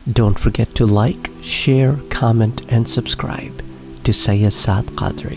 Don't forget to like, share, comment and subscribe to Sayyid Saad Qadri.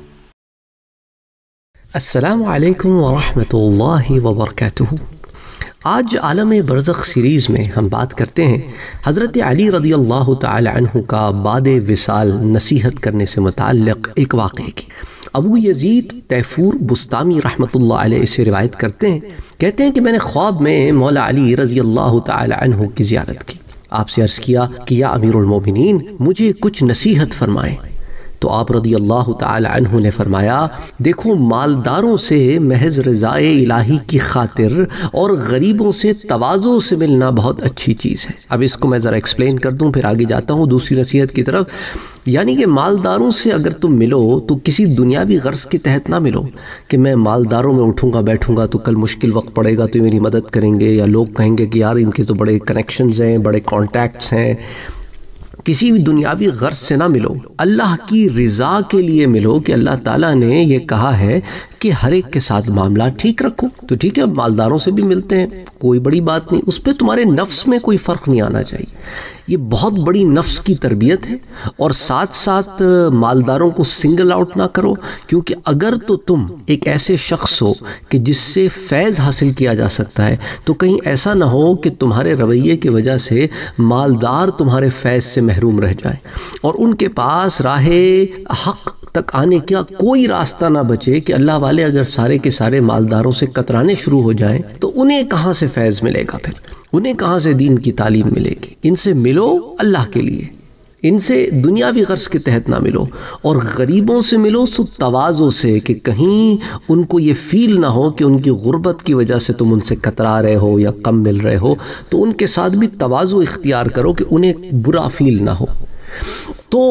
السلام علیکم ورحمۃ اللہ وبرکاتہ۔ آج عالم برزخ سیریز میں ہم بات کرتے ہیں حضرت علی رضی اللہ تعالی عنہ کا بعد وصال نصیحت کرنے سے متعلق ایک واقعے کی۔ ابو یزید تیفور بستامی رحمۃ اللہ علیہ سے روایت کرتے ہیں، کہتے ہیں کہ میں نے خواب میں مولا علی رضی اللہ تعالی عنہ کی زیارت کی۔ آپ سے عرض کیا کہ یا امیر المومنین مجھے کچھ نصیحت فرمائیں۔ تو آپ رضی اللہ تعالی عنہ نے فرمایا، دیکھو مالداروں سے محض رضائے الہی کی خاطر اور غریبوں سے تواضع سے ملنا بہت اچھی چیز ہے۔ اب اس کو میں ذرا ایکسپلین کر دوں پھر آگے جاتا ہوں دوسری نصیحت کی طرف۔ یعنی کہ مالداروں سے اگر تم ملو تو کسی دنیاوی غرض کے تحت نہ ملو کہ میں مالداروں میں اٹھوں گا بیٹھوں گا تو کل مشکل وقت پڑے گا تو میری مدد کریں گے، یا لوگ کہیں گے کہ یار ان کے تو بڑے کنیکشنز ہیں، بڑے کانٹیکٹس ہیں۔ کسی بھی دنیاوی غرض سے نہ ملو، اللہ کی رضا کے لیے ملو کہ اللہ تعالیٰ نے یہ کہا ہے کہ ہر ایک کے ساتھ معاملہ ٹھیک رکھو۔ تو ٹھیک ہے، مالداروں سے بھی ملتے ہیں، کوئی بڑی بات نہیں، اس پہ تمہارے نفس میں کوئی فرق نہیں آنا چاہیے۔ یہ بہت بڑی نفس کی تربیت ہے۔ اور ساتھ ساتھ مالداروں کو سنگل آؤٹ نہ کرو، کیونکہ اگر تو تم ایک ایسے شخص ہو کہ جس سے فیض حاصل کیا جا سکتا ہے تو کہیں ایسا نہ ہو کہ تمہارے رویے کی وجہ سے مالدار تمہارے فیض سے محروم رہ جائیں اور ان کے پاس راہ حق تک آنے کا کوئی راستہ نہ بچے کہ اللہ والے اگر سارے کے سارے مالداروں سے کترانے شروع ہو جائیں تو انہیں کہاں سے فیض ملے گا، پھر انہیں کہاں سے دین کی تعلیم ملے گی۔ ان سے ملو اللہ کے لیے، ان سے دنیاوی غرض کے تحت نہ ملو، اور غریبوں سے ملو تو تواضع سے کہ کہیں ان کو یہ فیل نہ ہو کہ ان کی غربت کی وجہ سے تم ان سے کترا رہے ہو یا کم مل رہے ہو، تو ان کے ساتھ بھی تواضع اختیار کرو کہ انہیں برا فیل نہ ہو۔ تو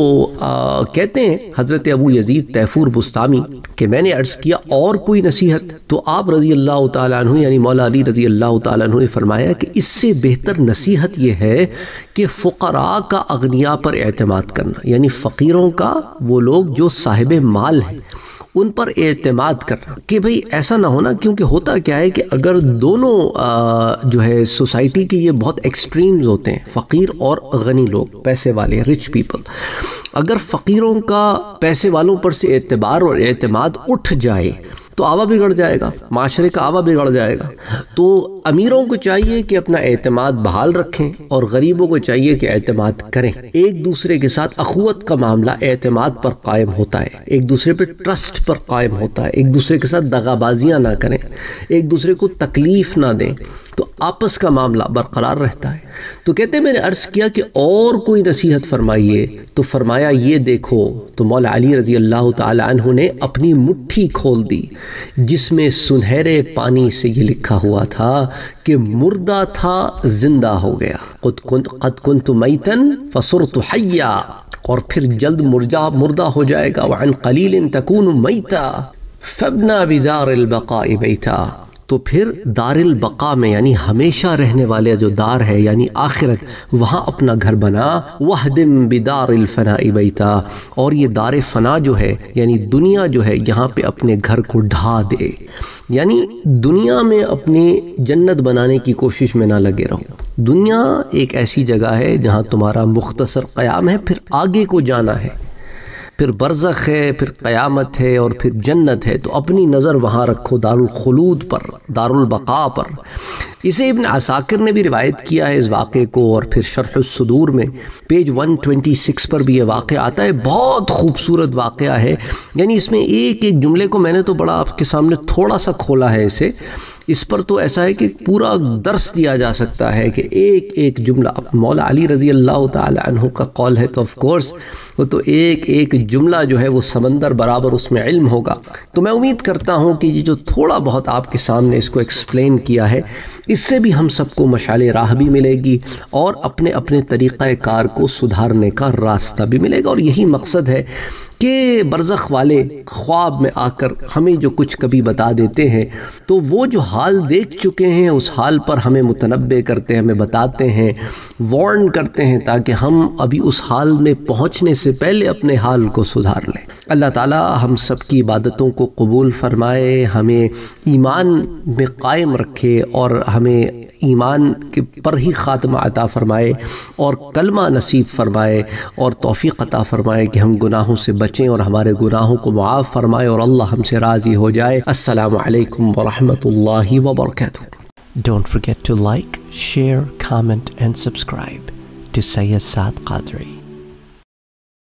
کہتے ہیں حضرت ابو یزید تیفور بستامی کہ میں نے عرض کیا اور کوئی نصیحت؟ تو آپ رضی اللہ تعالیٰ عنہ یعنی مولا علی رضی اللہ تعالیٰ عنہ نے فرمایا کہ اس سے بہتر نصیحت یہ ہے کہ فقراء کا اغنیاء پر اعتماد کرنا، یعنی فقیروں کا، وہ لوگ جو صاحب مال ہیں ان پر اعتماد کرنا کہ بھئی ایسا نہ ہونا، کیونکہ ہوتا کیا ہے کہ اگر دونوں جو ہے سوسائٹی کے یہ بہت ایکسٹریمز ہوتے ہیں، فقیر اور غنی لوگ، پیسے والے رچ پیپل، اگر فقیروں کا پیسے والوں پر سے اعتبار اور اعتماد اٹھ جائے تو آوا بگڑ جائے گا، معاشرے کا آوا بگڑ جائے گا۔ تو امیروں کو چاہیے کہ اپنا اعتماد بحال رکھیں اور غریبوں کو چاہیے کہ اعتماد کریں۔ ایک دوسرے کے ساتھ اخوت کا معاملہ اعتماد پر قائم ہوتا ہے، ایک دوسرے پہ ٹرسٹ پر قائم ہوتا ہے، ایک دوسرے کے ساتھ دغا بازیاں نہ کریں، ایک دوسرے کو تکلیف نہ دیں، تو آپس کا معاملہ برقرار رہتا ہے۔ تو کہتے ہیں میں نے عرض کیا کہ اور کوئی نصیحت فرمائیے، تو فرمایا یہ دیکھو، تو مولا علی رضی اللہ تعالی عنہ نے اپنی مٹھی کھول دی جس میں سنہرے پانی سے یہ لکھا ہوا تھا کہ مردہ تھا زندہ ہو گیا، قد کنت میتن فصرت حیا، اور پھر جلد مردہ ہو جائے گا، وعن قلیل تکون میتا فابنا بدار البقاء بیتا، تو پھر دار البقاء میں یعنی ہمیشہ رہنے والے جو دار ہے یعنی آخرت، وہاں اپنا گھر بنا، وہدم بدار الفناء بیتا، اور یہ دار فنا جو ہے یعنی دنیا جو ہے یہاں پہ اپنے گھر کو ڈھا دے، یعنی دنیا میں اپنی جنت بنانے کی کوشش میں نہ لگے رہو۔ دنیا ایک ایسی جگہ ہے جہاں تمہارا مختصر قیام ہے، پھر آگے کو جانا ہے، پھر برزخ ہے، پھر قیامت ہے، اور پھر جنت ہے، تو اپنی نظر وہاں رکھو، دار الخلود پر، دار البقاء پر۔ اسے ابن عساکر نے بھی روایت کیا ہے اس واقعے کو، اور پھر شرح الصدور میں پیج 126 پر بھی یہ واقعہ آتا ہے۔ بہت خوبصورت واقعہ ہے، یعنی اس میں ایک ایک جملے کو میں نے تو بڑا آپ کے سامنے تھوڑا سا کھولا ہے اسے، اس پر تو ایسا ہے کہ پورا درس دیا جا سکتا ہے کہ ایک ایک جملہ، مولا علی رضی اللہ تعالی عنہ کا قول ہے تو آف کورس وہ تو ایک ایک جملہ جو ہے وہ سمندر برابر اس میں علم ہوگا۔ تو میں امید کرتا ہوں کہ یہ جو تھوڑا بہت آپ کے سامنے اس کو ایکسپلین کیا ہے، اس سے بھی ہم سب کو مشعل راہ بھی ملے گی اور اپنے اپنے طریقہ کار کو سدھارنے کا راستہ بھی ملے گا۔ اور یہی مقصد ہے کہ برزخ والے خواب میں آ کر ہمیں جو کچھ کبھی بتا دیتے ہیں تو وہ جو حال دیکھ چکے ہیں اس حال پر ہمیں متنبع کرتے ہیں، ہمیں بتاتے ہیں، وارن کرتے ہیں، تاکہ ہم ابھی اس حال میں پہنچنے سے پہلے اپنے حال کو سدھار لیں۔ اللہ تعالی ہم سب کی عبادتوں کو قبول فرمائے، ہمیں ایمان میں قائم رکھے اور ہمیں ایمان کے پر ہی خاتمہ عطا فرمائے اور کلمہ نصیب فرمائے اور توفیق عطا فرمائے کہ ہم گناہوں سے بچیں اور ہمارے گناہوں کو معاف فرمائے اور اللہ ہم سے راضی ہو جائے۔ السلام علیکم ورحمۃ اللہ وبرکاتہ۔ Don't forget to like, share, comment and subscribe to Sayyid Saad Qadri.